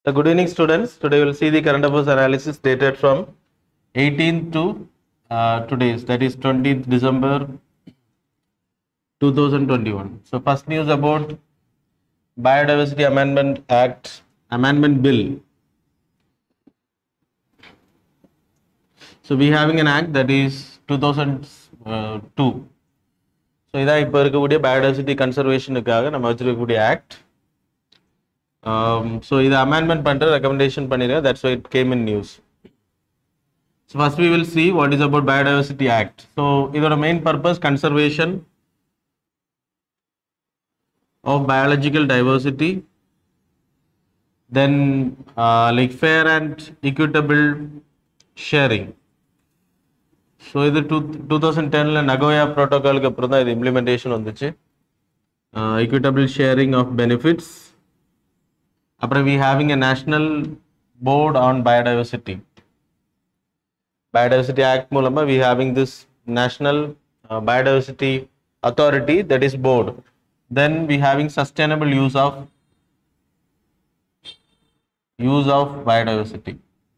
So good evening students. Today we will see the current affairs analysis dated from 18th to today's, that is 20th December 2021. So first news about Biodiversity Amendment Act, Amendment Bill. So we having an act that is 2002. So இதான் இப்போ இருக்கக்கூடிய biodiversity conservationக்காக நம்ம வச்சிருக்கக்கூடிய act. So இது amendment பண்ற recommendation பண்ணிருக்கேன். That's why it came in news. So first we will see what is about Biodiversity Act. So இதோட main purpose conservation of biological diversity, then like fair and equitable sharing. So இது 2010ல Nagoya protocol க்கு அப்புறம் தான் இது implementation வந்துச்சு. Equitable sharing of benefits. அப்புறம் we having a national board on biodiversity. Biodiversity Act மூலமா we having this national biodiversity authority, that is board. Then we having sustainable use of biodiversity.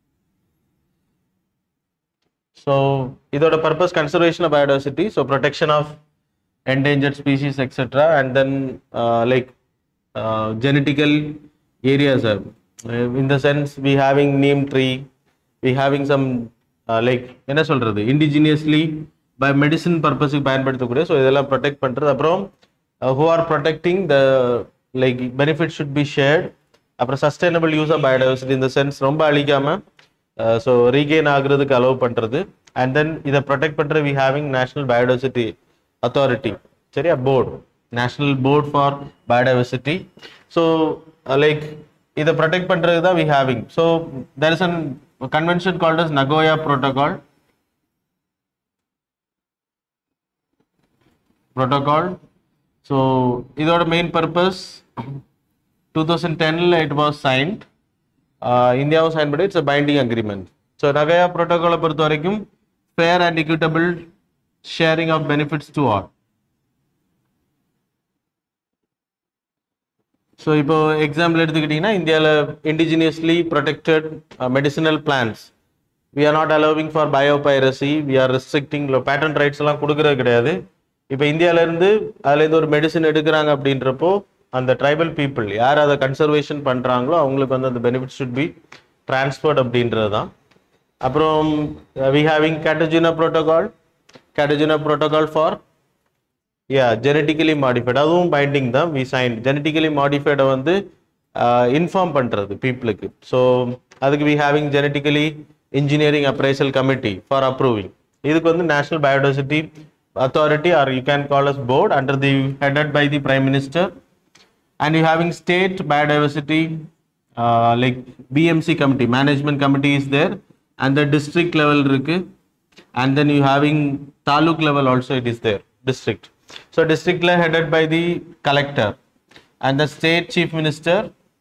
So இதோட purpose conservation of biodiversity, so protection of endangered species etc. and then like genetical areas, in the sense we having neem tree, we having some like என்ன சொல்றது indigenously by medicine purpose க்கு பயன்படுத்தக்கூடிய, so இதெல்லாம் protect பண்றது. அப்புறம் who are protecting the like benefits should be shared. அப்புறம் sustainable use of biodiversity, in the sense ரொம்ப அழிக்காம so regain ஆகுறதுக்கு allow பண்றது. and then இத protect பண்ற we having national biodiversity authority, சரியா, board, national board for biodiversity. So like இத protect பண்றது தான் we having. So there is a convention called as Nagoya protocol. So இதோட main purpose 2010ல it was signed. இந்தியாவும் sign பண்ணி it's a binding agreement. So Nagoya protocol பொறுத்த வரைக்கும் fair and equitable sharing of benefits to all. So இப்போ example எடுத்துக்கிட்டீங்கன்னா இந்தியாவில் indigenously protected medicinal plants we are not allowing for biopiracy, we are restricting patent rights எல்லாம் கொடுக்கறது கிடையாது. இப்போ இந்தியாவிலேருந்து அதுலேருந்து ஒரு மெடிசன் எடுக்கிறாங்க அப்படின்றப்போ அந்த ட்ரைபல் பீப்புள் யார் அதை கன்சர்வேஷன் பண்ணுறாங்களோ அவங்களுக்கு வந்து அந்த பெனிஃபிட் ஷுட் பி டிரான்ஸ்ஃபர்ட் அப்படின்றது தான். அப்புறம் we having Cartagena protocol for genetically modified, அதுவும் பைண்டிங் தான் we signed. genetically modified வந்து இன்ஃபார்ம் பண்றது பீப்புளுக்கு. ஸோ அதுக்கு we having genetically engineering appraisal committee for approving. இதுக்கு வந்து national biodiversity authority, or you can call us board, under the headed by the prime minister. and you having state biodiversity like BMC committee, management committee is there, and the district level இருக்கு, and then you having taluk level also it is there, district. So district level headed by the collector, and the state chief minister,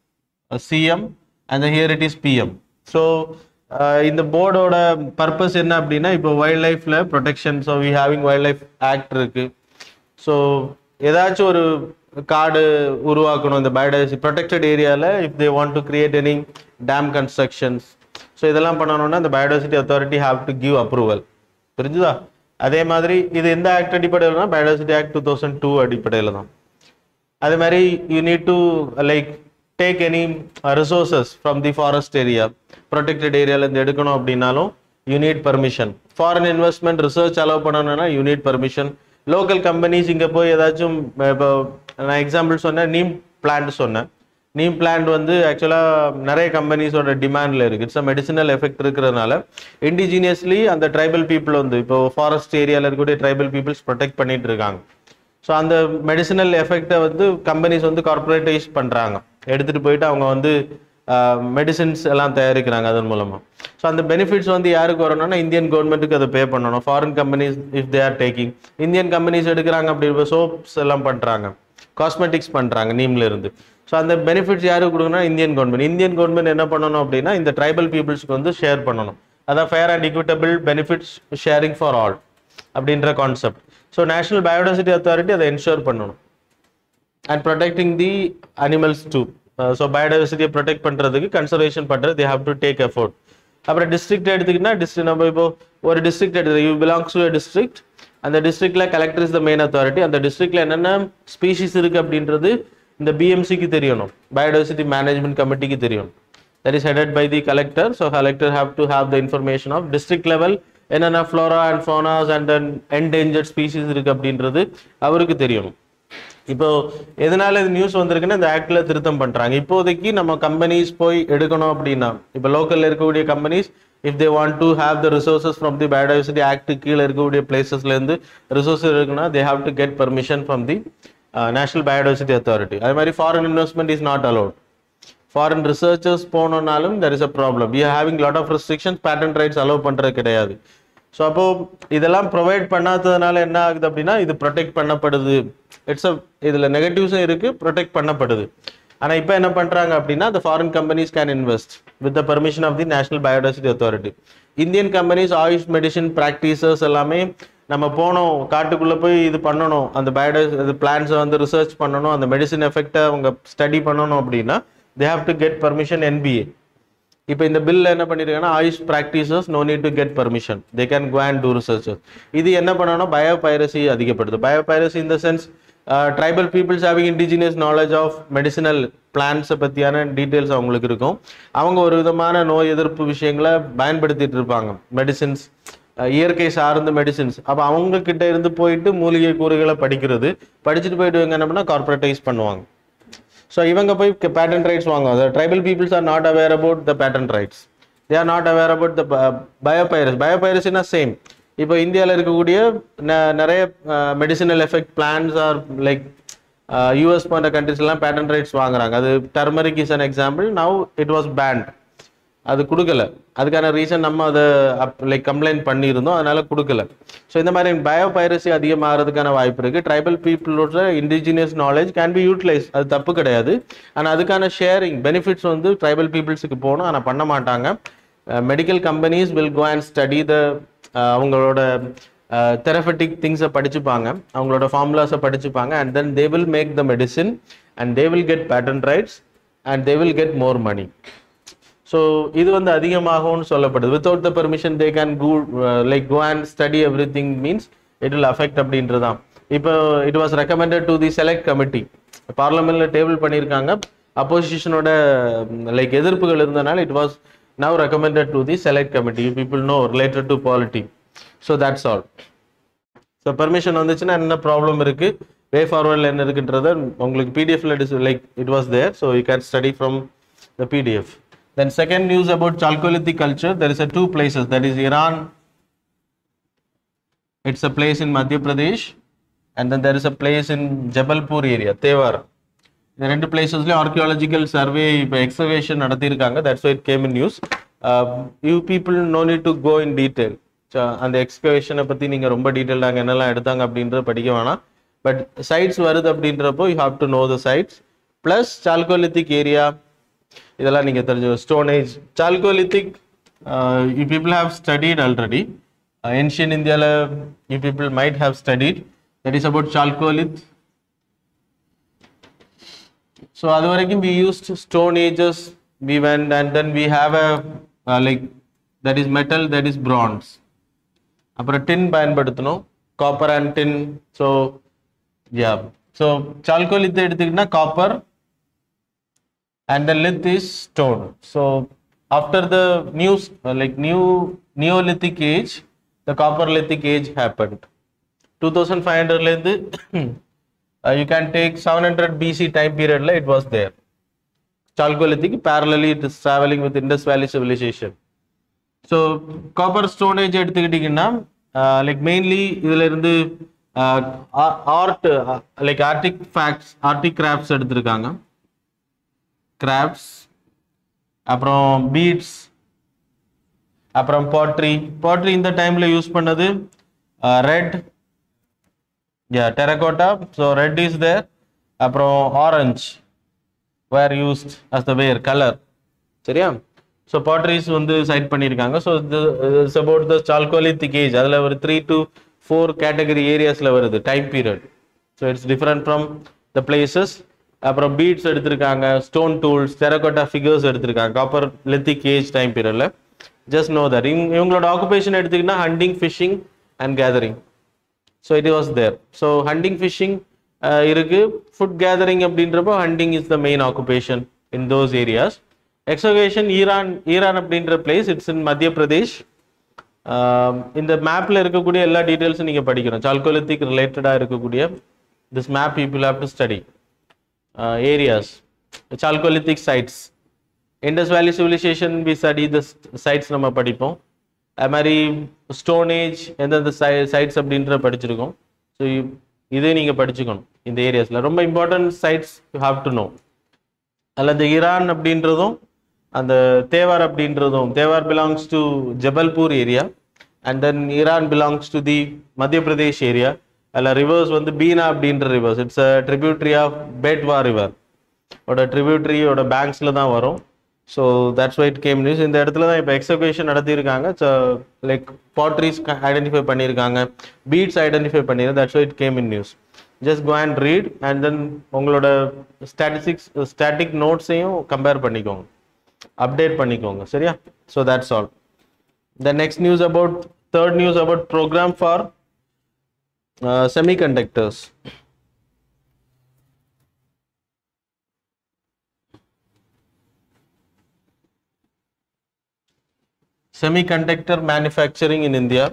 CM, and the here it is PM. So இந்த போர்டோட purpose என்ன அப்படின்னா, இப்போ wild லைஃப்ல protection, so we having wild life act இருக்கு. So ஏதாச்சும் ஒரு காடு உருவாக்கணும் இந்த பயோடைவர்சிட்டி ப்ரொடெக்டட் ஏரியாவில், if they want to create any dam constructions, so இதெல்லாம் பண்ணணும்னா இந்த biodiversity authority have to give approval. புரிஞ்சுதா? அதே மாதிரி இது எந்த ஆக்ட் அடிப்படையில்னா பயோடைவர்சிட்டி ஆக்ட் 2002 அடிப்படையில் தான். அதே மாதிரி you need to like take any resources from the forest area, protected area ல இருந்து எடுக்கணும் அப்படினாலும் you need permission. foreign investment research allow பண்ணனும்னா you need permission. local companies இங்க போய் ஏதாச்சும், நான் எக்ஸாம்பிள் சொன்னேன், நீம் பிளான்ட் சொன்னேன். நீம் பிளான்ட் வந்து ஆக்சுவலா நிறைய கம்பெனிஸோட டிமாண்ட்ல இருக்கு. இட்ஸ் மெடிசினல் எஃபெக்ட் இருக்கிறதுனால இண்டிஜினியஸ்லி அந்த ட்ரைபல் பீப்புள் வந்து இப்போ ஃபாரஸ்ட் ஏரியாவில் இருக்கக்கூடிய ட்ரைபல் பீப்புள்ஸ் ப்ரொடெக்ட் பண்ணிட்டு இருக்காங்க. ஸோ அந்த மெடிசினல் எஃபெக்டை வந்து கம்பெனிஸ் வந்து கார்பரேட்டைஸ் பண்ணுறாங்க, எடுத்துகிட்டு போயிட்டு அவங்க வந்து மெடிசின்ஸ் எல்லாம் தயாரிக்கிறாங்க அதன் மூலமாக. ஸோ அந்த பெனிஃபிட்ஸ் வந்து யாருக்கு வரணும்னா இந்தியன் கவர்மெண்ட்டுக்கு அதை பே பண்ணணும். Foreign companies if they are taking, Indian companies எடுக்கிறாங்க அப்படி சோப்ஸ் எல்லாம் பண்ணுறாங்க, காஸ்மெட்டிக்ஸ் பண்ணுறாங்க நீம்ல இருந்து. ஸோ அந்த பெனிஃபிட்ஸ் யாருக்கு கொடுக்கணும்னா இந்தியன் கவர்மெண்ட். இந்தியன் கவர்மெண்ட் என்ன பண்ணணும் அப்படின்னா இந்த ட்ரைபல் பீப்புள்ஸ்க்கு வந்து ஷேர் பண்ணணும். அதான் fair and equitable benefits sharing for all அப்படின்ற concept. So national biodiversity authority அதை என்ஷூர் பண்ணணும். and protecting the animals too. So பயோடைவர்சிட்டியை ப்ரொடெக்ட் பண்ணுறதுக்கு கன்சர்வேஷன் பண்ணுறது they have to take effort. அப்புறம் டிஸ்ட்ரிக்ட் எடுத்துக்கிட்டா நம்ம இப்போ ஒரு டிஸ்ட்ரிக்ட் எடுத்து you belongs to a district, அந்த டிஸ்ட்ரிக்ட்ல collector is the main authority. அந்த டிஸ்ட்ரிக்ட்ல என்னென்ன ஸ்பீஷிஸ் இருக்கு அப்படின்றது இந்த பிஎம்சிக்கு தெரியணும், பயோடைவர்சிட்டி மேனேஜ்மெண்ட் கமிட்டிக்கு தெரியணும். that is headed by the collector. So collector have to have the information of district level என்னென்ன flora and faunas and then endangered species இருக்கு அப்படின்றது அவருக்கு தெரியணும். இப்போ எதனால இது நியூஸ் வந்திருக்குன்னா இந்த ஆக்ட்ல திருத்தம் பண்றாங்க. இப்போதைக்கு நம்ம கம்பெனிஸ் போய் எடுக்கணும் அப்படின்னா இப்போ லோக்கல்ல இருக்கக்கூடிய companies if they want to have the resources from the biodiversity act கீழே இருக்கக்கூடிய பிளேசஸ்ல இருந்து ரிசோர்சஸ் இருக்குன்னா they have to get permission from the national biodiversity authority. அதே மாதிரி foreign investment is not allowed. Foreign researchers போனோம்னாலும் there is a problem. We are having lot of restrictions, patent rights allow பண்றது கிடையாது. So அப்போ இதெல்லாம் provide பண்ணாததுனால என்ன ஆகுது அப்படின்னா இது ப்ரொடெக்ட் பண்ணப்படுது. இதில் நெகட்டிவ்ஸும் இருக்கு, ப்ரொடெக்ட் பண்ணப்படுது. ஆனால் இப்போ என்ன பண்ணுறாங்க அப்படின்னா the foreign companies can invest with the permission of the National Biodiversity Authority. Indian companies Ayush medicine practices எல்லாமே நம்ம போனோம் காட்டுக்குள்ளே போய் இது பண்ணணும், அந்த பயோடைவர்சிட்டி பிளான்ஸை வந்து ரிசர்ச் பண்ணணும், அந்த மெடிசின் எஃபெக்டை அவங்க ஸ்டடி பண்ணணும் அப்படின்னா they have to get permission NBA. இப்போ இந்த பில்ல என்ன பண்ணிருக்காங்கன்னா Ayush practices no need to get permission, they can go and do researches. இது என்ன பண்ணணும், பயோபைரசி அதிகப்படுது. Biopiracy in the sense tribal peoples having indigenous knowledge of medicinal பிளான்ஸை பற்றியான டீட்டெயில்ஸ் அவங்களுக்கு இருக்கும். அவங்க ஒரு விதமான நோய் எதிர்ப்பு விஷயங்களை பயன்படுத்திட்டு இருப்பாங்க, மெடிசின்ஸ், இயற்கை சார்ந்த மெடிசின்ஸ். அப்போ அவங்க கிட்ட இருந்து போயிட்டு மூலிகை கூறுகளை படிச்சுட்டு போயிட்டு இவங்க என்ன பண்ணால் கார்பரேட்டைஸ் பண்ணுவாங்க. ஸோ இவங்க போய் பேட்டன்ட் ரைட்ஸ் வாங்குவாங்க. Tribal peoples are not aware about the patent rights, they are not aware about the biopiracy. பயோபைரசினா சேம். இப்போ இந்தியாவில் இருக்கக்கூடிய நிறைய medicinal effect plants are like US போன்ற கண்ட்ரிஸ்லாம் பேட்டன்ட் ரைட்ஸ் வாங்குறாங்க. அது turmeric is an example. Now it was banned, அது கொடுக்கல. அதுக்கான ரீசன் நம்ம அதை லைக் கம்ப்ளைண்ட் பண்ணியிருந்தோம், அதனால கொடுக்கல. ஸோ இந்த மாதிரி பயோபைரசி அதிகமாகிறதுக்கான வாய்ப்பு இருக்கு. ட்ரைபல் பீப்புளோட indigenous knowledge can be utilise, அது தப்பு கிடையாது. ஆனால் அதுக்கான ஷேரிங் பெனிஃபிட்ஸ் வந்து ட்ரைபல் பீப்புள்ஸுக்கு போகணும், ஆனால் பண்ண மாட்டாங்க. Medical companies will go and study the அவங்களோட தெரபெட்டிக் திங்ஸை படிச்சுப்பாங்க, அவங்களோட ஃபார்முலாஸை படிச்சுப்பாங்க. And then they will make the medicine and they will get patent rights and they will get more money. So இது வந்து அதிகமாகும்னு சொல்லப்படுது. Without the permission they can go and study every thing means it will affect அப்படின்றதான். இப்போ it was recommended to the select committee, பார்லமெண்ட்ல table பண்ணியிருக்காங்க. அப்போசிஷனோட like எதிர்ப்புகள் இருந்தனால it was now recommended to the select committee. People no related to polity. So that's all. So permission வந்துச்சுன்னா என்ன problem இருக்கு, வே ஃபார்வர்டில் என்ன இருக்குன்றத உங்களுக்கு பிடிஎஃப்ல like it was there. So you can study from the PDF. Then second news about Chalcolithic culture, there is a two places, that is Iran, it's a place in Madhya Pradesh, and then there is a place in Jabalpur area, Tewar. The ரெண்டு பிளேசஸ்லயும் archaeological survey இப்போ excavation நடத்தியிருக்காங்க. That's why it came in news. You people no need to go in detail. அந்த எக்ஸ்கவேஷனை பற்றி நீங்கள் ரொம்ப டீட்டெயில்டாக என்னெல்லாம் எடுத்தாங்க அப்படின்றத படிக்க வேணாம். பட் சைட்ஸ் வருது அப்படின்றப்போ you have to know the sites. Plus chalcolithic area இதெல்லாம் நீங்கள் தெரிஞ்சு. Stone age, chalcolithic you people have studied already. Ancient இந்தியாவில் you people might have studied. That is about chalcolith. So அது வரைக்கும் we used stone ages, we went and then we have a like that is metal, that is bronze. அப்புறம் tin பயன்படுத்தணும், copper and tin. So yeah, so chalcolith எடுத்துக்கிட்டா copper and the lith is stone. So after the new Neolithic age, the Copperlithic age happened. 2500 ல இருந்து you can take 700 BC time period la it was there. Chalcolithic parallelly it is traveling with Indus Valley civilization. So copper stone age எடுத்துக்கிட்டீங்கன்னா like mainly இதுல இருந்து art like artifacts, articrafts எடுத்திருக்காங்க. crafts, அப்புறம் beads, அப்புறம் pottery இந்த டைம்ல use பண்ணது red, yeah, terracotta. So red is there. அப்புறம் orange were used as the wear color. சரியா? So potteries வந்து சைட் பண்ணியிருக்காங்க. So it's about the Chalcolithic age. அதில் ஒரு 3 to 4 category areasல வருது time period. So it's different from the places. அப்புறம் beads எடுத்திருக்காங்க, stone tools, terracotta figures எடுத்திருக்காங்க copper lithic age time period. Just know that இவங்களோட occupation எடுத்துக்கிட்டா hunting, fishing and gathering. So it was there. So hunting, fishing இருக்கு. Food gathering அப்படின்றப்போ hunting is the main occupation in those areas. Excavation Eran அப்படின்ற place, it's in Madhya Pradesh. இந்த மேப்ல இருக்கக்கூடிய எல்லா டீட்டெயில்ஸும் நீங்க படிக்கணும். சால்கோலித்திக் ரிலேட்டடாக இருக்கக்கூடிய this map people have to study areas, chalcolithic sites. Indus valley civilisation we study the sites நம்ம படிப்போம். அது மாதிரி ஸ்டோன் ஏஜ் எந்தெந்த சைட்ஸ் அப்படின்ற படிச்சிருக்கோம். ஸோ இதே நீங்கள் படிச்சுக்கணும் இந்த ஏரியாஸில். ரொம்ப important sites you have to know. அதில் இந்த ஈரான் அப்படின்றதும் அந்த தேவார் அப்படின்றதும், Tewar belongs to Jabalpur area and then Eran belongs to the Madhya Pradesh area. அதில் ரிவர்ஸ் வந்து பீனா அப்படின்ற rivers, it's a tributary of Betwa river ஓட ட்ரிபியூட்ரியோட பேங்க்ஸில் தான் வரும். So that's why it came news. இந்த இடத்துல தான் இப்போ எக்ஸகேஷன் நடத்தியிருக்காங்க. ஸோ லைக் பாட்ரிஸ் ஐடென்டிஃபை பண்ணியிருக்காங்க, பீட்ஸ் ஐடென்டிஃபை பண்ணியிருக்காங்க. That's why it came in news. Just go and read and then உங்களோட ஸ்டாட்டிக் நோட்ஸையும் கம்பேர் பண்ணிக்கோங்க, அப்டேட் பண்ணிக்கோங்க. சரியா? So that's all. The next news about, third news about programme for semiconductors. Semiconductor manufacturing in India.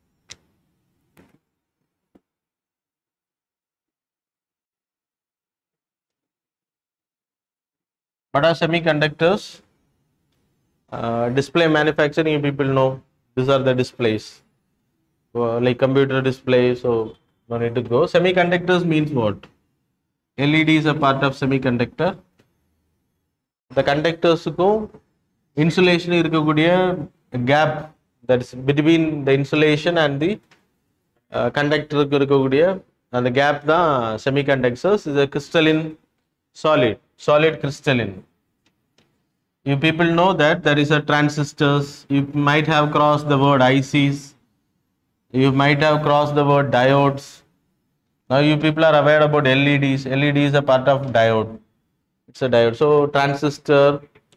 What are semiconductors? Display manufacturing, you people know. These are the displays, like computer display. So no need to go. Semiconductors means what? LED is a part of semiconductor. The conductors ko insulation irukkudiya gap, that is between the insulation and the conductor irukkudiya and the gap da semiconductors is a crystalline solid crystalline. You people know that there is a transistors. You might have crossed the word ICs. You might have crossed the word diodes. Now you people are aware about LEDs. LED is a part of diode. It's a diode. So transistor,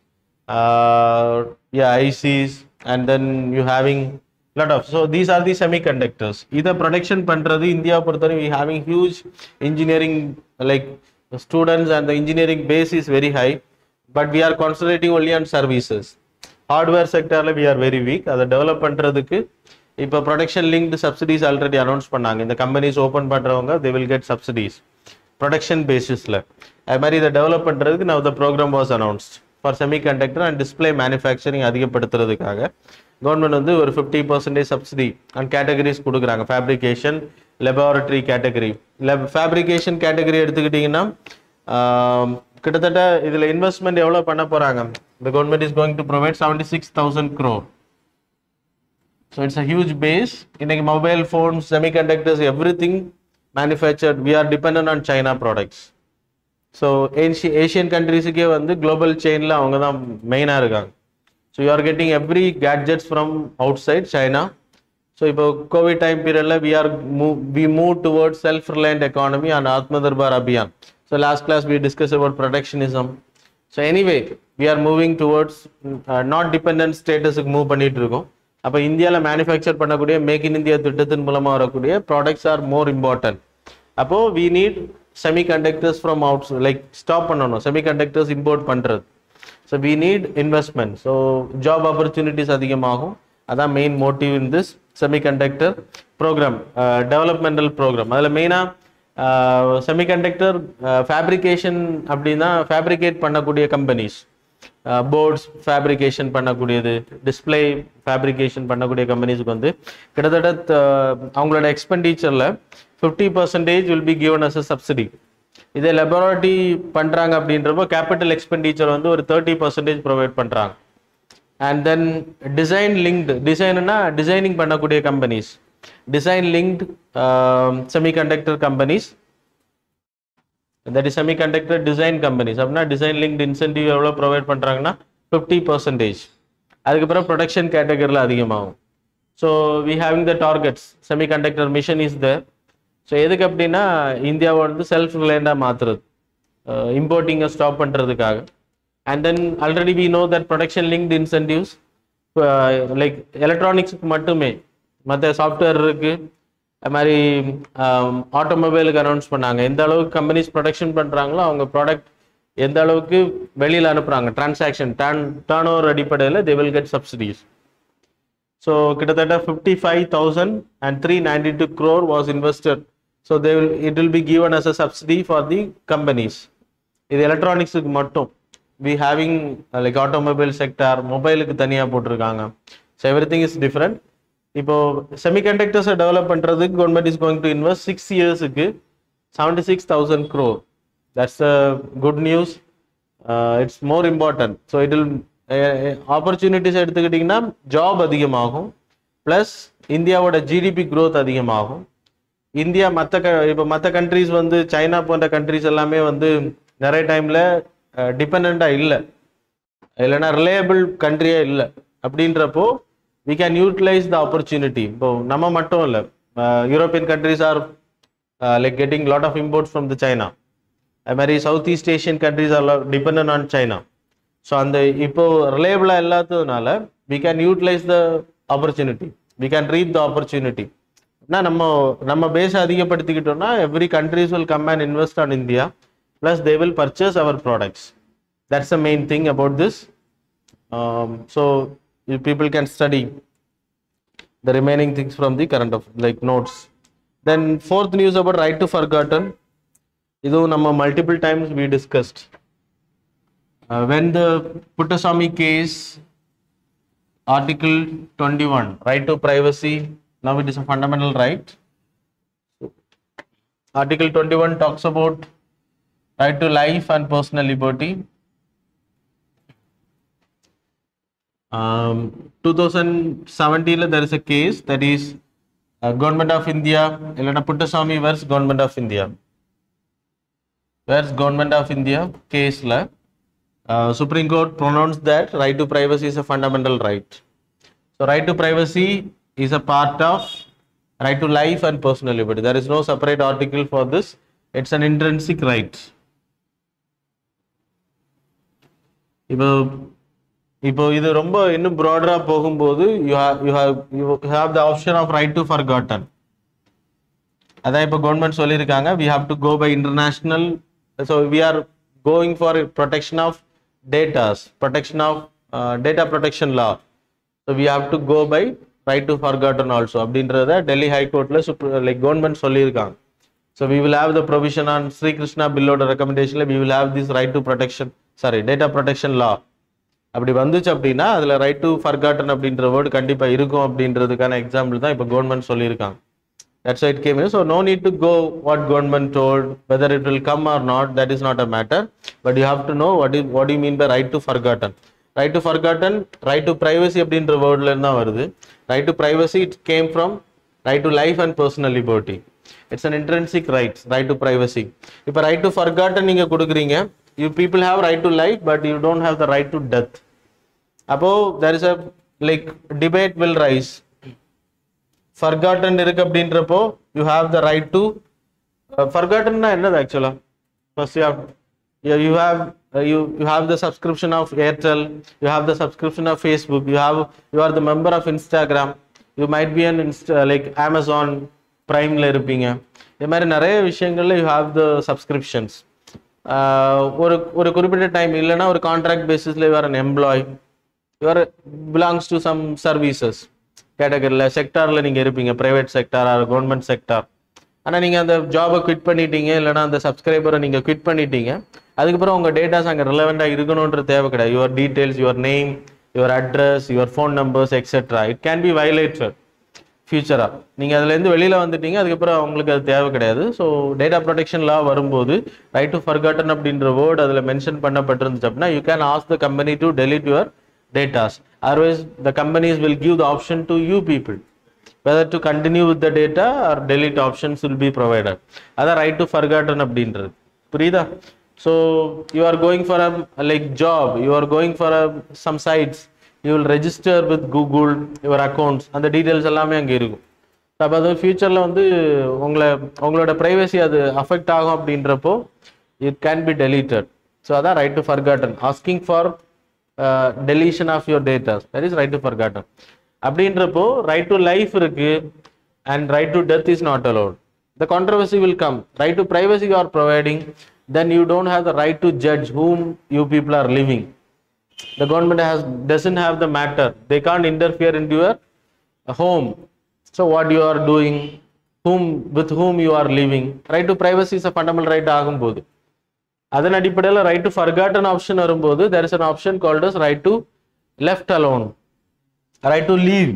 ICs, and then you having lot of. So these are the semiconductors. Either production pandrathu India porthari we having huge engineering, like students, and the engineering base is very high. But we are concentrating only on services. Hardware sector we are very weak. அதை develop பண்ணுறதுக்கு இப்போ production linked subsidies already announce பண்ணாங்க. இந்த companies open பண்ணுறவங்க they will get subsidies production பேசிஸில். அது மாதிரி இதை டெவலப் பண்ணுறதுக்கு now the program was announced for semiconductor and display manufacturing அதிகப்படுத்துறதுக்காக கவர்மெண்ட் வந்து ஒரு 50% சப்சிடி அண்ட் கேட்டகரிஸ் கொடுக்குறாங்க. Fabrication, laboratory category. Fabrication category எடுத்துக்கிட்டிங்கன்னா கிட்டத்தட்ட இதில் இன்வெஸ்ட்மெண்ட் எவ்வளோ பண்ண போகிறாங்க? The government is going to provide 76,000 crore. So it's a huge base. இன்னைக்கு mobile phones, semiconductors, everything manufactured, we are dependent on China products. So Asian கண்ட்ரீஸுக்கே வந்து global செயினில் அவங்க தான் மெயினாக இருக்காங்க. So you are getting every gadgets from outside China. So இப்போ Covid time பீரியடில் we move towards self-reliant economy and Atmanirbhar Abhiyan. So last class we discussed about protectionism. So anyway, we are moving towards not dependent statusக்கு move பண்ணிட்டு இருக்கோம். அப்போ இந்தியாவில் manufacture பண்ணக்கூடிய make in India திட்டத்தின் மூலமாக வரக்கூடிய ப்ராடக்ட்ஸ் ஆர் மோர் இம்பார்ட்டன்ட். அப்போ we need semiconductors from outs, like stop பண்ணணும் செமிகண்டக்டர்ஸ் இம்போர்ட் பண்ணுறது. So we need investment. So job opportunities அதிகமாகும். அதான் main motive in this semiconductor programme, developmental programme. அதில் மெயினாக செமிகண்டக்டர் ஃபேப்ரிகேஷன் அப்படின்னா ஃபேப்ரிகேட் பண்ணக்கூடிய companies, boards fabrication பண்ணக்கூடியது, டிஸ்பிளே ஃபேப்ரிகேஷன் பண்ணக்கூடிய கம்பெனிஸுக்கு வந்து கிட்டத்தட்ட அவங்களோட எக்ஸ்பெண்டிச்சரில் 50% will be given as a subsidy. இதே லெபராட்டரி பண்ணுறாங்க அப்படின்றப்போ கேபிட்டல் எக்ஸ்பெண்டிச்சர் வந்து ஒரு 30% ப்ரொவைட் பண்ணுறாங்க. அண்ட் தென் டிசைன் லிங்க்டு, டிசைன்னா டிசைனிங் பண்ணக்கூடிய companies, design linked semiconductor companies, that is semiconductor design companies. அப்படின்னா டிசைன் லிங்க்டு இன்சென்டிவ் எவ்வளோ ப்ரொவைட் பண்ணுறாங்கன்னா 50%. அதுக்கப்புறம் ப்ரொடக்ஷன் கேட்டகரியில் அதிகமாகும். So we having the targets, semiconductor mission is there. So எதுக்கு அப்படின்னா இந்தியாவை வந்து செல்ஃப் ரிலையண்டாக மாற்றுறது. இம்போர்ட்டிங்கை ஸ்டாப் பண்ணுறதுக்காக. And then already we know that production linked incentives like எலக்ட்ரானிக்ஸுக்கு மட்டுமே, மற்ற சாஃப்ட்வேர் இருக்குது, அது மாதிரி ஆட்டோமொபைலுக்கு அனௌன்ஸ் பண்ணாங்க. எந்த அளவுக்கு கம்பெனிஸ் ப்ரொடக்ஷன் பண்ணுறாங்களோ அவங்க ப்ராடக்ட் எந்த அளவுக்கு வெளியில் அனுப்புகிறாங்க, டிரான்சாக்ஷன் டர்ன் ஓவர் அடிப்படையில் they will get subsidies. So கிட்டத்தட்ட 55,392 crore was invested. So it will be given as a subsidy for the companies. இது எலக்ட்ரானிக்ஸுக்கு மட்டும். We having like automobile sector, மொபைலுக்கு தனியாக போட்டிருக்காங்க. So everything is different. இப்போ செமிகண்டக்டர்ஸை டெவலப் பண்ணுறதுக்கு government is going to invest 6 yearsக்கு 76,000 crore. That's a good news. It's more important. So it will opportunities எடுத்துக்கிட்டிங்கன்னா ஜாப் அதிகமாகும், ப்ளஸ் இந்தியாவோட ஜிடிபி க்ரோத் அதிகமாகும். இந்தியா இப்போ மற்ற கண்ட்ரிஸ் வந்து சைனா போன்ற கண்ட்ரிஸ் எல்லாமே வந்து நிறைய டைமில் டிபெண்ட்டாக இல்லை, இல்லைன்னா ரிலையபிள் கண்ட்ரியே இல்லை. அப்படின்றப்போ we can utilize the opportunity. இப்போ நம்ம மட்டும் இல்லை, European countries are like getting lot of imports from the China. அது மாதிரி South East Asian countries are depend on China. So அந்த இப்போ ரிலையபிளாக இல்லாததுனால we can utilize the opportunity, we can reap the opportunity. நம்ம பேஸ் அதிகப்படுத்திக்கிட்டோம்னா every countries will come and invest on India, plus they will purchase our products. That's the main thing about this. So you people can study the remaining things from the current of like notes. Then fourth news about right to forgotten. Idu namma multiple times we discussed. When the Puttaswamy case, article 21, right to privacy, now it is a fundamental right. Article 21 talks about right to life and personal liberty. 2017 there is a case, that is Government of India, illana Puttaswamy versus Government of India. Where's Government of India case la Supreme Court pronounced that right to privacy is a fundamental right. So right to privacy is a part of right to life and personal liberty. There is no separate article for this. It's an intrinsic right. இப்போ இது ரொம்ப இன்னும் ப்ராடராக போகும்போது you have the option of right to forgotten. அதான் இப்போ government சொல்லியிருக்காங்க, we have to go by international. So we are going for protection of protection of data protection law. So we have to go by right to forgotten also. அப்படின்றத டெல்லி ஹைகோர்ட்ல like government சொல்லியிருக்காங்க. So we will have the provision on Sri Krishna billோட ரெக்கமெண்டேஷன்ல we will have this right to protection, data protection law. அப்படி வந்துச்சு அப்படின்னா அதில் right to forgotten அப்படின்ற வேர்டு கண்டிப்பாக இருக்கும் அப்படின்றதுக்கான எக்ஸாம்பிள் தான் இப்போ கவர்மெண்ட் சொல்லியிருக்காங்க. That's why it came in. So no need to go what government told, whether it will come or not, that is not a matter, but you have to know what do you mean by right to forgotten. Right to forgotten, right to privacy அப்படின்ற வேர்ட்ல இருந்து தான் வருது. Right to privacy, it came from right to life and personal liberty. It's an intrinsic right to privacy. இப்போ right to forgotten நீங்க கொடுக்குறீங்க, you people have right to life but you don't have the right to death. அப்போ there is a like debate will rise. Forgotten இருக்கு அப்படின்றப்போ you have the right to forgottenனா என்னது ஆக்சுவலா? First you have the subscription of Airtel, you have the subscription of Facebook, you are the member of Instagram, you might be an like Amazon Prime ல இருப்பீங்க. இந்த மாதிரி நிறைய விஷயங்கள்ல you have the subscriptions. ஒரு குறிப்பிட்ட டைம் இல்லைன்னா ஒரு கான்ட்ராக்ட் பேசிஸ்ல you are an employee, you are belongs to some services கேட்டகரியில் செக்டாரில் நீங்கள் இருப்பீங்க, private sector are government sector. ஆனால் நீங்கள் அந்த ஜாபை குவிட் பண்ணிட்டீங்க, இல்லைனா அந்த சப்ஸ்கிரைபரை நீங்கள் குவிட் பண்ணிட்டீங்க, அதுக்கப்புறம் உங்கள் டேட்டாஸ் அங்கே ரிலவெண்ட்டாக இருக்கணுன்ற தேவை கிடையாது. Your details, your name, your address, your phone numbers etcetera, it can be violated ஃபியூச்சராக. நீங்கள் அதுலேருந்து வெளியில் வந்துட்டீங்க, அதுக்கப்புறம் அவங்களுக்கு அது தேவை கிடையாது. ஸோ டேட்டா ப்ரொடெக்ஷன் லா வரும்போது ரைட் டு ஃபர்காட்டன் அப்படின்ற வேர்டு அதில் மென்ஷன் பண்ணப்பட்டிருந்துச்சு அப்படின்னா you can ask the company to delete your datas. Otherwise the companies will give the option to you people whether to continue with the data or delete options will be provided. Other right to forgotten அப்படின்றது புரியுதா? So you are going for a like job, you are going for some sites, you will register with Google your accounts, அந்த details எல்லாமே அங்கே இருக்கும். அப்போ அது ஃபியூச்சரில் வந்து உங்களோட ப்ரைவசி அது அஃபெக்ட் ஆகும் அப்படின்றப்போ it can be deleted. So அதான் right to forgotten, asking for deletion of your data, that is right to forgotten. அப்படின்றப்போ right to life இருக்கு and right to death is not allowed. The controversy will come. Right to privacy you are providing, then you don't have the right to judge whom you people are living. The government doesn't have the matter, they can't interfere into your home. So what you are doing, with whom you are living, right to privacy is a fundamental right ஆகும்போது அதன் அடிப்படையில் right to forgotten option வரும்போது there is an option called as right to left alone, right to leave.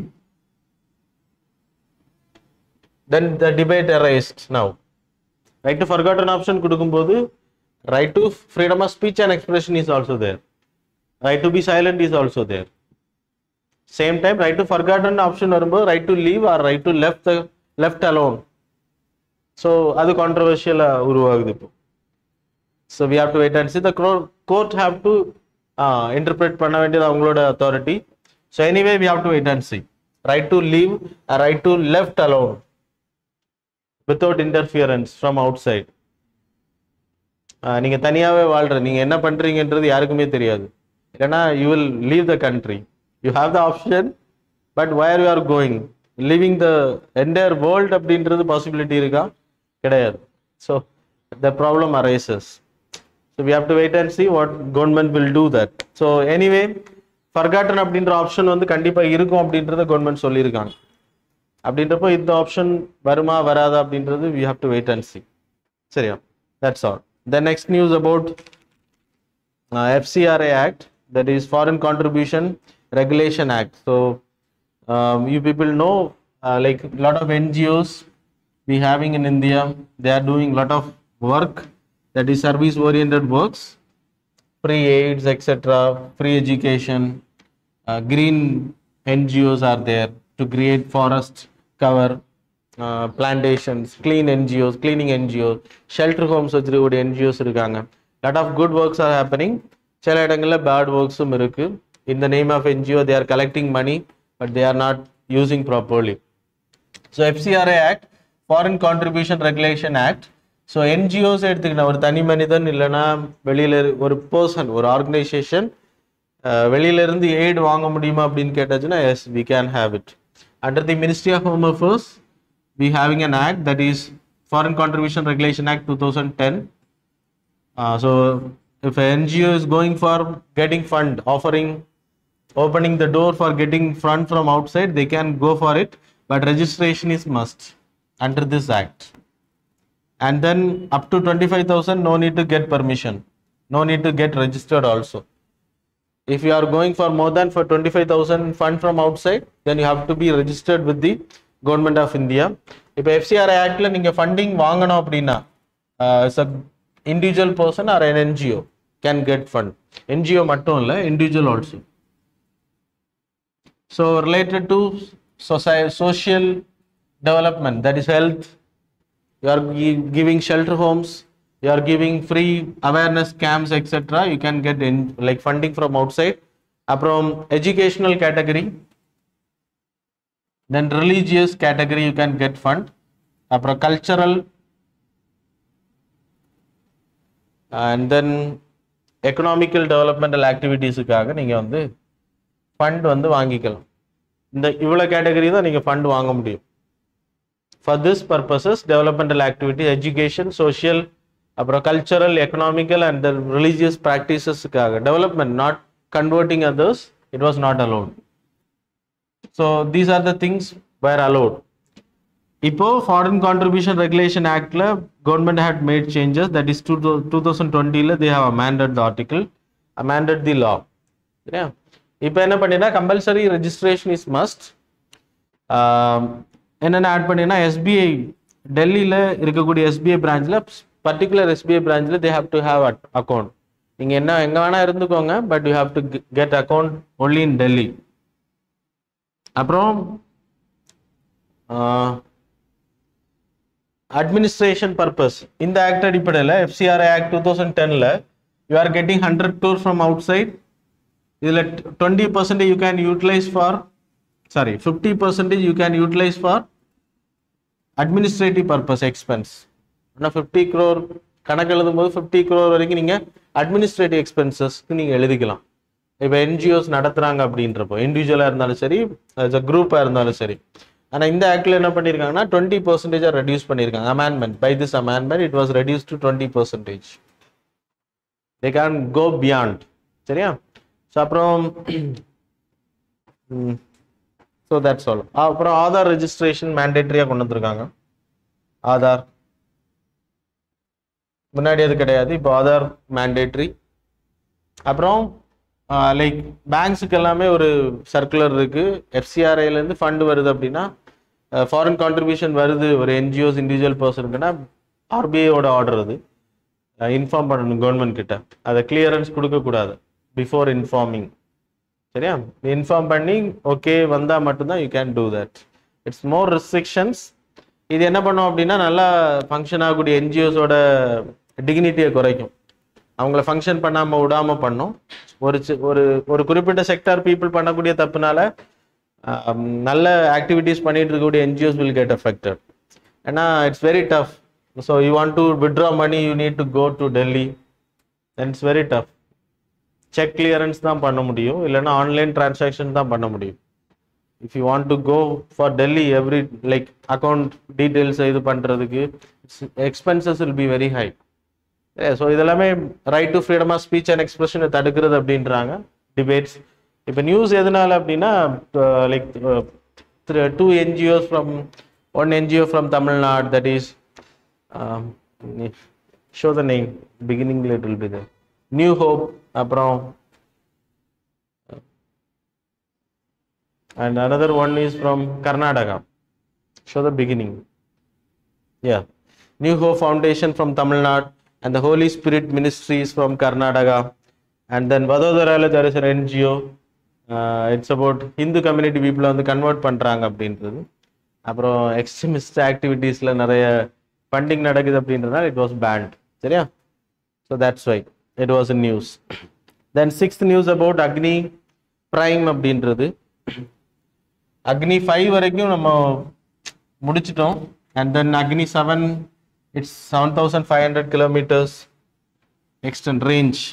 Then the debate arises now. Right to forgotten option கொடுக்கும்போது right to freedom of speech and expression is also there, right to be silent is also there. Same time right to forgotten option வரும்போது right to leave or right to left alone. So அது controversial உருவாகுது இப்போ. So we have to wait and see. The court have to interpret பண்ண வேண்டியது அவங்களோட authority. So anyway we have to wait and see. Right to leave, right to left alone without interference from outside. நீங்க தனியாவே வாழ்ற, நீங்க என்ன பண்றீங்கன்றது யாருக்குமே தெரியாது. இல்லனா you will leave the country. You have the option, but where you are going, living the entire world அப்படின்றது possibility இருக்கா? கிடையாது. So the problem arises. So we have to wait and see what government will do that. So anyway forgotten அப்படின்ற option வந்து கண்டிப்பா இருக்கும் அப்படின்றத government சொல்லியிருக்காங்க. அப்படின்றப்போ இந்த ஆப்ஷன் வருமா வராதா அப்படின்றது we have to wait and see. சரியா? That's all. The next news about FCRA Act, that is Foreign Contribution Regulation Act. So you people know like a lot of NGOs we having in India, they are doing a lot of work, that is service oriented works, free aids, etc., free education. Green NGOs are there to create forest cover, plantations, clean NGOs, cleaning NGOs, shelter homes வச்சிருக்க NGOs இருக்காங்க. Lot of good works are happening. சில இடங்கள்ல bad worksum இருக்கு. In the name of NGO they are collecting money but they are not using properly. So FCRA Act, Foreign Contribution Regulation Act. So NGOs எடுத்துக்கிட்ட ஒரு தனி மனிதன் இல்லைன்னா வெளியில ஒரு பர்சன், ஒரு ஆர்கனைசேஷன் வெளியில இருந்து எய்ட் வாங்க முடியுமா அப்படின்னு கேட்டாச்சுன்னா yes, we can have it. Under the Ministry of Home Affairs we having an act, that is Foreign Contribution Regulation Act 2010. So if an NGO is going for getting fund, opening the door for getting fund from outside, they can go for it, but registration is must under this act. And then up to 25,000 no need to get permission, no need to get registered also. If you are going for more than for 25,000 fund from outside, then you have to be registered with the government of India. If FCRA Act la ninga funding vaangano appadina, as a individual person or an NGO can get fund. NGO mattum illa, individual also. So related to social development, that is health, you are giving shelter homes, you are giving free awareness camps, etc., you can get like funding from outside. From educational category, then religious category you can get fund. From cultural, and then economical developmental activities காக நீங்க வந்து fund வந்து வாங்கிக்கலாம். இந்த இவ்வளவு category தான் நீங்க fund வாங்க முடியும். For this purposes, developmental activity, education, social, cultural, economical and the religious practices development, not converting others, it was not allowed. So these are the things were allowed. Ipo Foreign Contribution Regulation Act la government had made changes, that is 2020 la they have amended the article, amended the law. Yeah. Ipo enna pannina compulsory registration is must. என்னென்ன add பண்ணினா SBI டெல்லியில் இருக்கக்கூடிய SBI பிரான்ச்சில், particular SBI பிரான்ச்சில் they have to have account. நீங்கள் எங்கே வேணால் இருந்துக்கோங்க, but you have to get account only in Delhi. அப்புறம் அட்மினிஸ்ட்ரேஷன் பர்பஸ், இந்த ஆக்ட் அடிப்படையில் FCRA Act 2010ல you are getting 100 crore from outside. இதில் 20% you can utilise for 50% you can utilize for administrative purpose expense. 50 crore கணக்கு எழுதும்போது 50 crore வரைக்கும் நீங்கள் administrative எக்ஸ்பென்சஸ்க்கு நீங்கள் எழுதிக்கலாம். இப்போ என்ஜிஓஸ் நடத்துகிறாங்க அப்படின்றப்போ இண்டிவிஜுவலாக இருந்தாலும் சரி குரூப்பாக இருந்தாலும் சரி. ஆனால் இந்த ஆக்டில் என்ன பண்ணியிருக்காங்கன்னா 20% ரெடியூஸ் பண்ணியிருக்காங்க. Amendment by this amendment it was reduce to 20%. They can go beyond. சரியா? ஸோ அப்புறம் ஸோ தட்ஸ் ஆல். அப்புறம் ஆதார் ரெஜிஸ்ட்ரேஷன் மேண்டேட்டரியாக கொண்டு வந்திருக்காங்க. ஆதார் முன்னாடி அது கிடையாது, இப்போ ஆதார் மேண்டேட்ரி. அப்புறம் லைக் பேங்க்ஸுக்கு எல்லாமே ஒரு சர்க்குலர் இருக்கு. எஃப்சிஆர்ஐலேருந்து ஃபண்ட் வருது அப்படின்னா ஃபாரின் கான்ட்ரிபியூஷன் வருது ஒரு என்ஜிஓஸ் இண்டிவிஜுவல் பர்சனுக்குன்னா ஆர்பிஐயோட ஆர்டர் அது இன்ஃபார்ம் பண்ணணும் கவர்மெண்ட் கிட்ட. அதை கிளியரன்ஸ் கொடுக்கக்கூடாது பிஃபோர் இன்ஃபார்மிங். சரியா? இன்ஃபார்ம் பண்ணி ஓகே வந்தால் மட்டும்தான் you can do that. It's more restrictions. இது என்ன பண்ணும் அப்படின்னா நல்லா ஃபங்க்ஷன் ஆகக்கூடிய என்ஜிஓஸோட டிக்னிட்டியை குறைக்கும். அவங்கள ஃபங்க்ஷன் பண்ணாமல் விடாமல் பண்ணும். ஒரு குறிப்பிட்ட செக்டார் பீப்புள் பண்ணக்கூடிய தப்புனால நல்ல ஆக்டிவிட்டீஸ் பண்ணிட்டு இருக்கக்கூடிய என்ஜிஓஸ் வில் கெட் அஃபெக்டட். ஏன்னா it's very tough. So you want to withdraw money, you need to go to Delhi. Then it's very tough. Cheque clearance தான் பண்ண முடியும், இல்லைன்னா ஆன்லைன் டிரான்சாக்ஷன் தான் பண்ண முடியும். If you want to go for Delhi every like account details இது பண்ணுறதுக்கு expenses will be very high. So இதெல்லாமே right to freedom of speech and எக்ஸ்பிரஷனை தடுக்கிறது அப்படின்றாங்க டிபேட்ஸ். இப்போ நியூஸ் எதனால அப்படின்னா like 2 NGOs from 1 NGO from Tamil Nadu, that is show the name beginning it will be there, New Hope. அப்புறம் and another one is from Karnataka, show the beginning. Yeah, New Hope Foundation from Tamil Nadu and the Holy Spirit Ministries from Karnataka. And then Vadodara there is an NGO. It's about Hindu community people வந்து convert பண்ணுறாங்க அப்படின்றது. அப்புறம் extremist ஆக்டிவிட்டீஸில் நிறைய funding நடக்குது அப்படின்றதுனால it was banned. சரியா? So that's why it was in news. Then 6th news about Agni prime அப்படின்றது. அக்னி 5 வரைக்கும் நம்ம முடிச்சிட்டோம். And then Agni 7 it's 7500 kilometers extent range.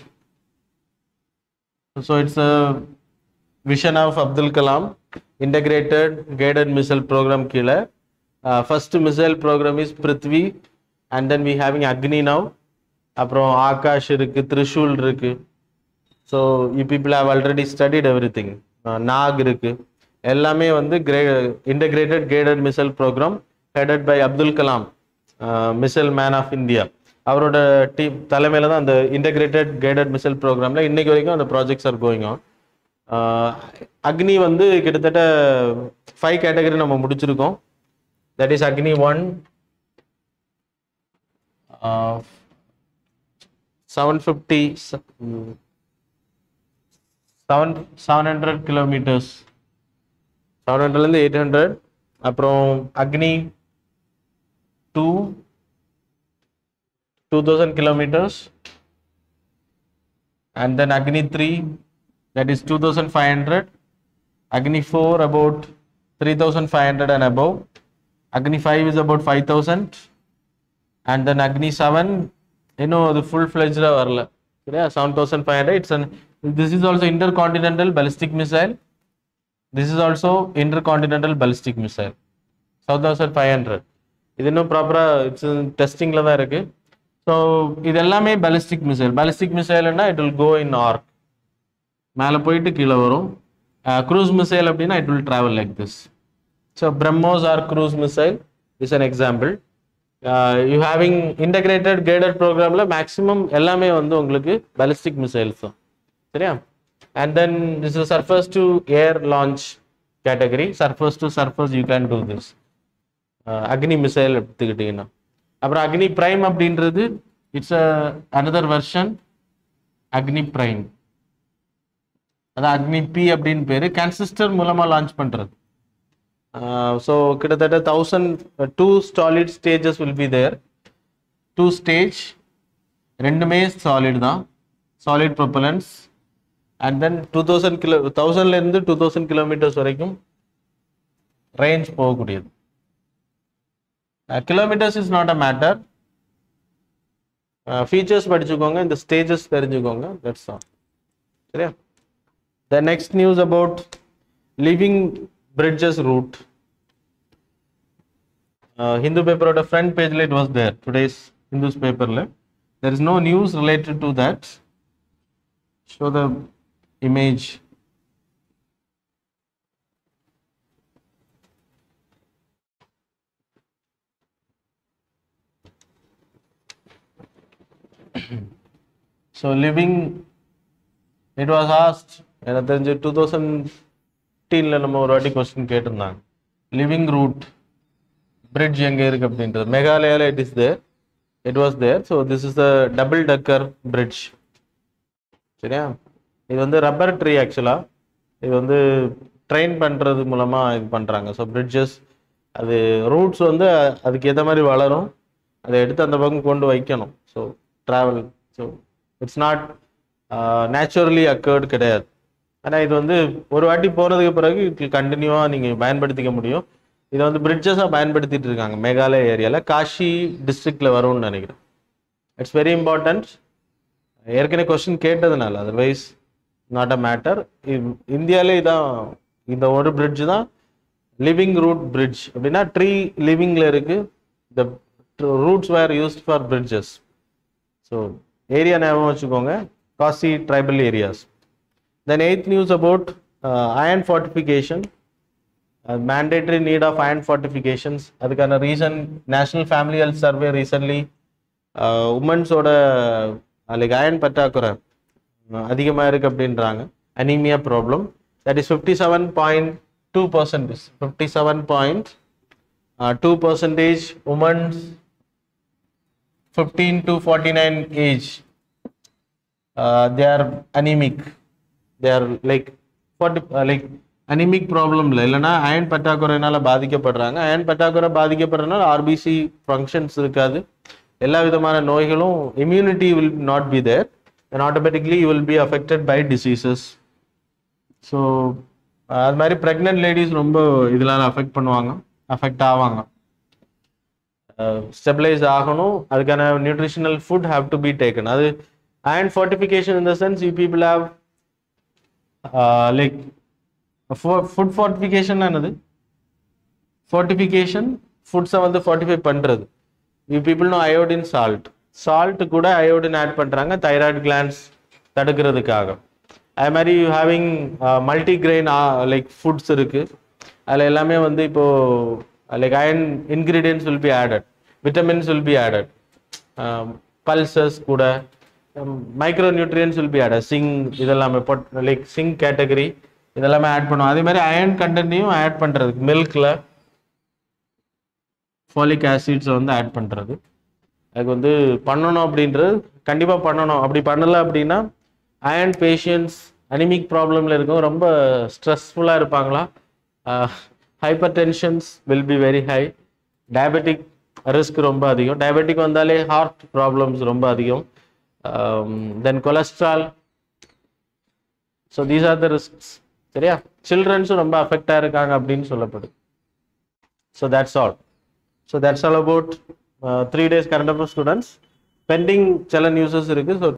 So it's a vision of Abdul Kalam integrated guided missile program killer. First missile program is Prithvi, and then we having Agni now. Aprom Akash irukku, Trishul irukku. So you people have already studied everything. Nag irukku. Ellame vandu integrated guided missile program headed by Abdul Kalam, missile man of India. அவரோட team தலைமையில் தான் அந்த integrated guided missile ப்ரோக்ராமில் இன்னைக்கு வரைக்கும் அந்த projects are going on. அக்னி வந்து கிட்டத்தட்ட 5 கேட்டகரி நம்ம முடிச்சிருக்கோம். That is Agni 1 700 kilometres, 700லேருந்து 800. அப்புறம் அக்னி 2 2000 kilometers, and then Agni 3 that is 2500, Agni 4 about 3500 and above, Agni 5 is about 5000, and then Agni 7 the full-fledged varla, 7500. This is also intercontinental ballistic missile. This is also intercontinental ballistic missile, 7500. இது இன்னும் ப்ராப்பராக it's டெஸ்டிங்கில் தான் இருக்குது. So இது எல்லாமே ballistic missile. Ballistic மிசைல்னா it will go in arc, மேலே போயிட்டு கீழே வரும். க்ரூஸ் மிசைல் அப்படின்னா it will travel like this. So BrahMos are cruise missile is an example. You having integrated guided ப்ரோக்ராமில் மேக்ஸிமம் எல்லாமே வந்து உங்களுக்கு பேலிஸ்டிக் மிசைல்ஸ் தான். சரியா? And then this is surface to air launch category. Surface to surface you can do this. Agni missile எடுத்துக்கிட்டீங்கன்னா. அப்புறம் Agni prime அப்படின்றது it's another version Agni prime. அதான் அக்னி பி அப்படின்னு பேர். கேன்சிஸ்டர் மூலமாக லான்ச் பண்ணுறது. ஸோ கிட்டத்தட்ட 1002 solid stages will be there. 2 stage, ரெண்டுமே சாலிட் தான், சாலிட் ப்ரொப்பலன்ஸ். அண்ட் தென் 1000லேருந்து 2000 கிலோமீட்டர்ஸ் வரைக்கும் ரேஞ்ச் போகக்கூடியது. Kilometers is not a matter. Features படிச்சுக்கோங்க, இந்த ஸ்டேஜஸ் தெரிஞ்சுக்கோங்க. That's all. சரியா? The next news about Living Bridges route. Hindu paper on the front page it was there. Today's Hindu's paper. There is no news related to that. Show the image. So living, it was asked, எனக்கு தெரிஞ்சு 2015 நம்ம ஒரு வாட்டி question கேட்டிருந்தாங்க. Living root bridge எங்க இருக்கு அப்படின்றது. மேகாலயால it is there, it was there. So this is the double decker bridge. சரியா? இது வந்து ரப்பர் ட்ரீ ஆக்சுவலா. இது வந்து ட்ரெயின் பண்றது மூலமா இது பண்றாங்க. ஸோ பிரிட்ஜஸ் அது ரூட்ஸ் வந்து அதுக்கு ஏற்ற மாதிரி வளரும், அதை எடுத்து அந்த பக்கம் கொண்டு வைக்கணும். So travel, so it's not naturally accord கிடையாது. ஆனால் இது வந்து ஒரு வாட்டி போனதுக்கு பிறகு இது கண்டினியூவாக நீங்கள் பயன்படுத்திக்க முடியும். இதை வந்து பிரிட்ஜஸாக பயன்படுத்திட்டு இருக்காங்க மேகாலயா ஏரியாவில். காஷி டிஸ்ட்ரிக்டில் வரும்னு நினைக்கிறேன். It's very important. ஏற்கனவே கொஸ்டின் கேட்டதுனால, அதர்வைஸ் நாட் அ மேட்டர். இந்தியாவிலே இதான், இந்த ஒரு பிரிட்ஜ் தான் லிவிங் ரூட் பிரிட்ஜ். அப்படின்னா ட்ரீ லிவிங்ல இருக்கு. The roots were used for bridges. So area ஞாபகம் வச்சுக்கோங்க, Khasi tribal areas. Then eighth news about iron fortification, mandatory need of iron fortifications. அதுக்கான reason national family health survey recently உமன்ஸோட like iron பற்றாக்குறை அதிகமாக இருக்கு அப்படின்றாங்க. Anaemia problem, that is 57.2%. 57.2% women 15 to 49 age, they are anemic. They are like anemic problem இல்லைன்னா iron பற்றாக்குறையினால பாதிக்கப்படுறாங்க. Iron பற்றாக்குறை பாதிக்கப்படுறதுனால RBC functions இருக்காது. எல்லா விதமான நோய்களும், immunity will not be there, and automatically you will be affected by diseases. So அது மாதிரி pregnant ladies ரொம்ப இதனால அஃபெக்ட் ஆவாங்க. ஸ்டெபிளைஸ் ஆகணும். அதுக்கான nutritional food have to be taken. அது iron fortification in the sense you people have like food fortification என்னது? fortification ஃபுட்ஸை வந்து fortify பண்றது. you people know iodine salt கூட iodine ஆட் பண்றாங்க தைராய்டு கிளாண்ட்ஸ் தடுக்கிறதுக்காக. அது மாதிரி you having multigrain like foods இருக்கு. அதில் எல்லாமே வந்து இப்போ like iron ingredients will be added, vitamins will be added, pulses கூட micro nutrients will be added, zinc இதெல்லாமே லைக் சிங் கேட்டகரி இதெல்லாமே ஆட் பண்ணுவோம். அதே மாதிரி அயன் கண்டென்ட்டையும் ஆட் பண்ணுறதுக்கு மில்கில் ஃபாலிக் ஆசிட்ஸை வந்து ஆட் பண்ணுறது. அதுக்கு வந்து பண்ணணும் அப்படின்றது கண்டிப்பாக பண்ணணும். அப்படி பண்ணலை அப்படின்னா அயன் பேஷியன்ஸ் அனிமிக் ப்ராப்ளமில் இருக்கும், ரொம்ப ஸ்ட்ரெஸ்ஃபுல்லாக இருப்பாங்களா, hypertensions will be very high, diabetic risk ரொம்ப அதிகம், டயபெட்டிக் வந்தாலே ஹார்ட் ப்ராப்ளம்ஸ் ரொம்ப அதிகம், then cholesterol. So these are the risks. சரியா? சில்ட்ரன்ஸும் ரொம்ப அஃபெக்டாக இருக்காங்க அப்படின்னு சொல்லப்படுது. So that's all. So that's all about 3 days current affairs students. Pending சில நியூஸஸ் இருக்குது. ஸோ